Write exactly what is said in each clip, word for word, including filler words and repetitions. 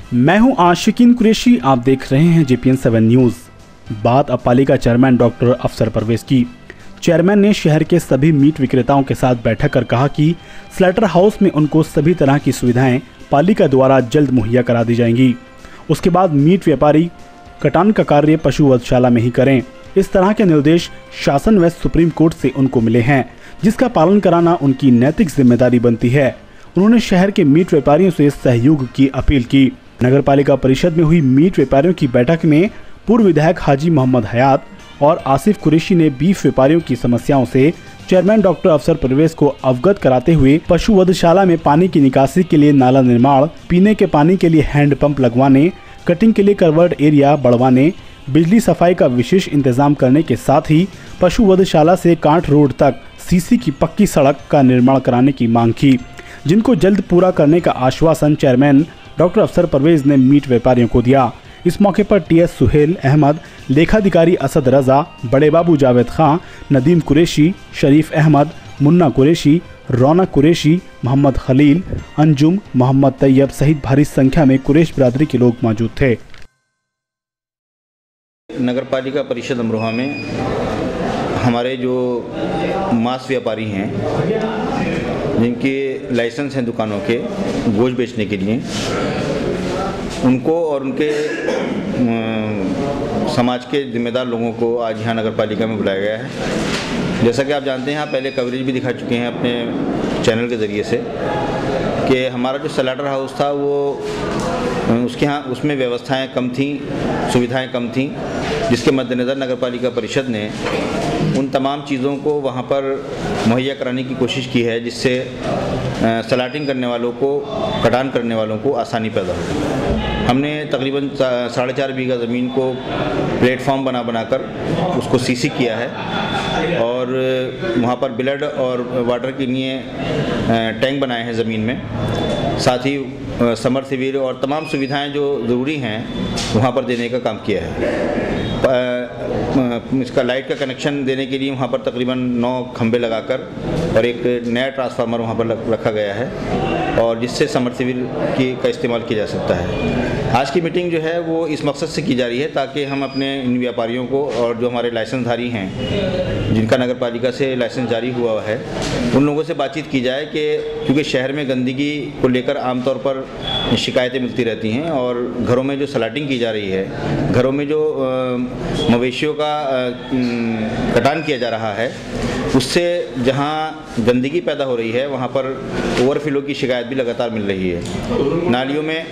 मैं हूं आशिकीन कुरैशी, आप देख रहे हैं जेपीएन सेवन न्यूज। बात अब पालिका चेयरमैन डॉक्टर अफसर परवेज की। चेयरमैन ने शहर के सभी मीट विक्रेताओं के साथ बैठक कर कहा कि स्लैटर हाउस में उनको सभी तरह की सुविधाएं पालिका द्वारा जल्द मुहैया करा दी जाएंगी। उसके बाद मीट व्यापारी कटान का कार्य पशु वधशाला में ही करें। इस तरह के निर्देश शासन व सुप्रीम कोर्ट से उनको मिले हैं, जिसका पालन कराना उनकी नैतिक जिम्मेदारी बनती है। उन्होंने शहर के मीट व्यापारियों से सहयोग की अपील की। नगर पालिका परिषद में हुई मीट व्यापारियों की बैठक में पूर्व विधायक हाजी मोहम्मद हयात और आसिफ कुरैशी ने बीफ व्यापारियों की समस्याओं से चेयरमैन डॉक्टर अफसर परवेज को अवगत कराते हुए पशु वधशाला में पानी की निकासी के लिए नाला निर्माण, पीने के पानी के लिए हैंडपंप लगवाने, कटिंग के लिए कवर्ड एरिया बढ़वाने, बिजली सफाई का विशेष इंतजाम करने के साथ ही पशु वधशाला से कांठ रोड तक सीसी की पक्की सड़क का निर्माण कराने की मांग की, जिनको जल्द पूरा करने का आश्वासन चेयरमैन डॉक्टर अफसर परवेज ने मीट व्यापारियों को दिया। इस मौके पर टीएस सुहेल अहमद, लेखाधिकारी असद रजा, बड़े बाबू जावेद खां, नदीम कुरैशी, शरीफ अहमद, मुन्ना कुरैशी, रौनक कुरैशी, मोहम्मद खलील, अंजुम, मोहम्मद तैयब सहित भारी संख्या में कुरैश बिरादरी के लोग मौजूद थे। नगर पालिका परिषद अमरोहा में हमारे जो मांस व्यापारी हैं, जिनके लाइसेंस हैं दुकानों के गोश्त बेचने के लिए, उनको और उनके समाज के जिम्मेदार लोगों को आज यहाँ नगर पालिका में बुलाया गया है। जैसा कि आप जानते हैं, यहाँ पहले कवरेज भी दिखा चुके हैं अपने चैनल के ज़रिए से कि हमारा जो स्लैटर हाउस था वो उसके यहाँ उसमें व्यवस्थाएं कम थीं, सुविधाएं कम थीं, जिसके मद्देनज़र नगर पालिका परिषद ने उन तमाम चीज़ों को वहाँ पर मुहैया कराने की कोशिश की है, जिससे स्लैटिंग करने वालों को, कटान करने वालों को आसानी पैदा हो। हमने तकरीबन साढ़े चार बीघा ज़मीन को प्लेटफॉर्म बना बनाकर उसको सीसी किया है और वहाँ पर ब्लड और वाटर के लिए टैंक बनाए हैं ज़मीन में। साथ ही समरसेबल और तमाम सुविधाएं जो ज़रूरी हैं वहाँ पर देने का काम किया है। इसका लाइट का कनेक्शन देने के लिए वहाँ पर तकरीबन नौ खंबे लगाकर और एक नया ट्रांसफार्मर वहाँ पर रखा गया है, और जिससे समरसेबल की का इस्तेमाल किया जा सकता है। आज की मीटिंग जो है वो इस मकसद से की जा रही है ताकि हम अपने इन व्यापारियों को और जो हमारे लाइसेंसधारी हैं, जिनका नगर पालिका से लाइसेंस जारी हुआ है, उन लोगों से बातचीत की जाए कि क्योंकि शहर में गंदगी को लेकर आमतौर पर शिकायतें मिलती रहती हैं और घरों में जो स्लैटिंग की जा रही है, घरों में जो मवेशियों का कटान किया जा रहा है, उससे जहां गंदगी पैदा हो रही है वहां पर ओवरफ्लो की शिकायत भी लगातार मिल रही है। नालियों में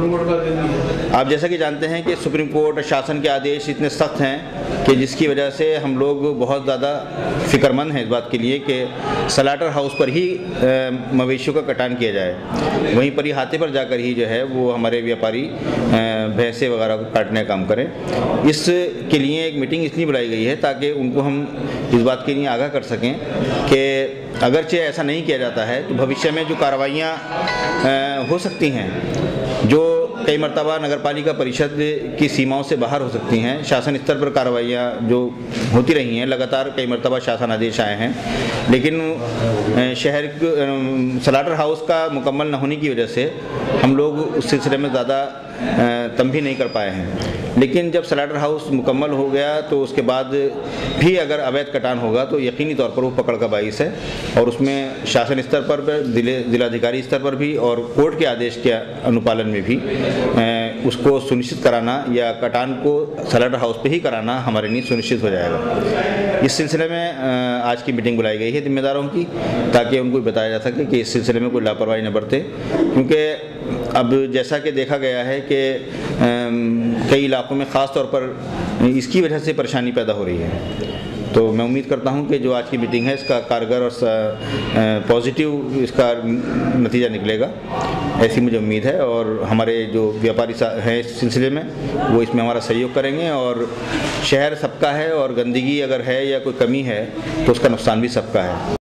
आप जैसा कि जानते हैं कि सुप्रीम कोर्ट शासन के आदेश इतने सख्त हैं कि जिसकी वजह से हम लोग बहुत ज़्यादा फिक्रमंद हैं इस बात के लिए कि स्लैटर हाउस पर ही मवेशियों का कटान किया जाए, वहीं पर ही हाथे पर जाकर ही जो है वो हमारे व्यापारी भैंसे वगैरह को काटने का काम करें। इसके लिए एक मीटिंग इसलिए बुलाई गई है ताकि उनको हम इस बात के लिए आगाह कर सकें कि अगरचे ऐसा नहीं किया जाता है तो भविष्य में जो कार्रवाइयाँ हो सकती हैं, जो कई मरतबा नगर पालिका परिषद की सीमाओं से बाहर हो सकती हैं, शासन स्तर पर कार्रवाइयाँ जो होती रही हैं, लगातार कई मरतबा शासन आदेश आए हैं, लेकिन शहर स्लैटर हाउस का मुकम्मल न होने की वजह से हम लोग उस सिलसिले में ज़्यादा तंबी नहीं कर पाए हैं। लेकिन जब स्लैटर हाउस मुकम्मल हो गया तो उसके बाद भी अगर अवैध कटान होगा तो यकीनी तौर पर वो पकड़ का बाइस है, और उसमें शासन स्तर पर, जिलाधिकारी स्तर पर भी और कोर्ट के आदेश के अनुपालन में भी उसको सुनिश्चित कराना या कटान को स्लैटर हाउस पे ही कराना हमारे लिए सुनिश्चित हो जाएगा। इस सिलसिले में आज की मीटिंग बुलाई गई है जिम्मेदारों की, ताकि उनको बताया जा सके कि इस सिलसिले में कोई लापरवाही न बरते, क्योंकि अब जैसा कि देखा गया है कि कई इलाकों में ख़ास तौर पर इसकी वजह से परेशानी पैदा हो रही है। तो मैं उम्मीद करता हूं कि जो आज की मीटिंग है इसका कारगर और पॉजिटिव इसका नतीजा निकलेगा, ऐसी मुझे उम्मीद है, और हमारे जो व्यापारी हैं इस सिलसिले में वो इसमें हमारा सहयोग करेंगे। और शहर सबका है और गंदगी अगर है या कोई कमी है तो उसका नुकसान भी सबका है।